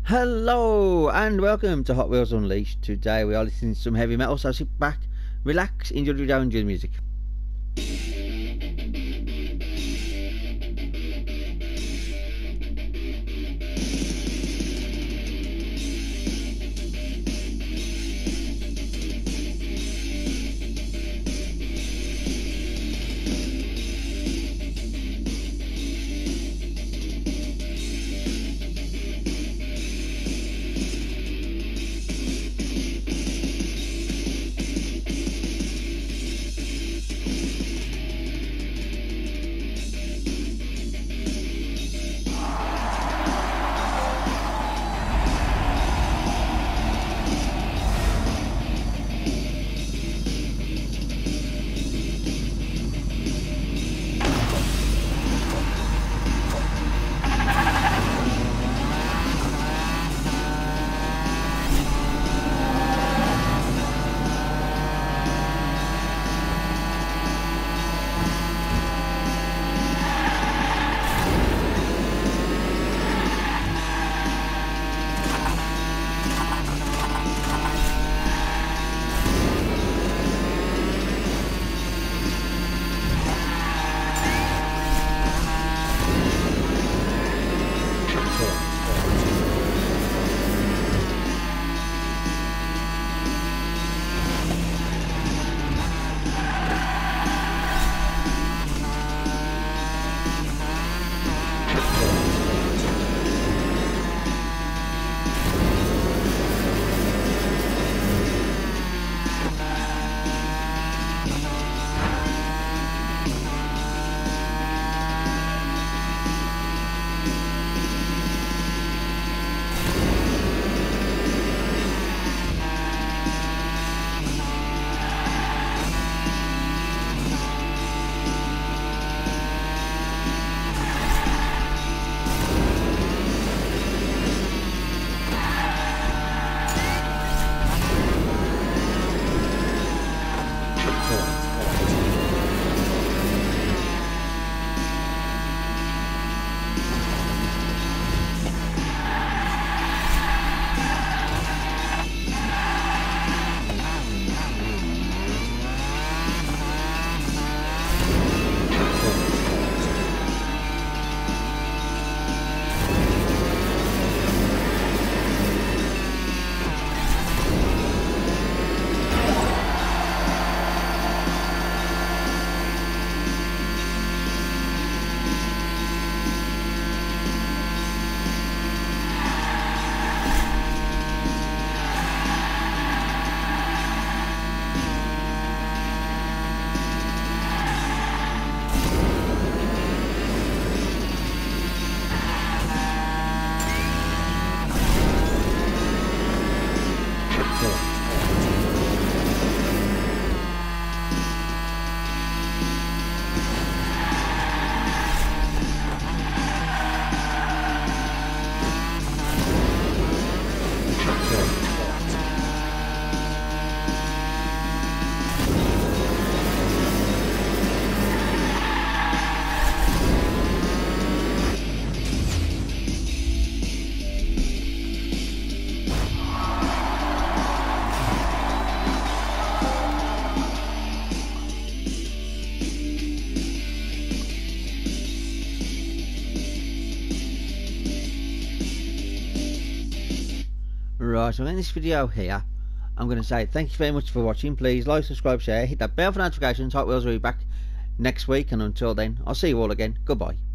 Hello and welcome to Hot Wheels Unleashed. Today we are listening to some heavy metal, so sit back, relax, enjoy the video, enjoy the music. Right, so in this video here, I'm going to say thank you very much for watching. Please like, subscribe, share, hit that bell for notifications. Hot Wheels will be back next week, and until then, I'll see you all again. Goodbye.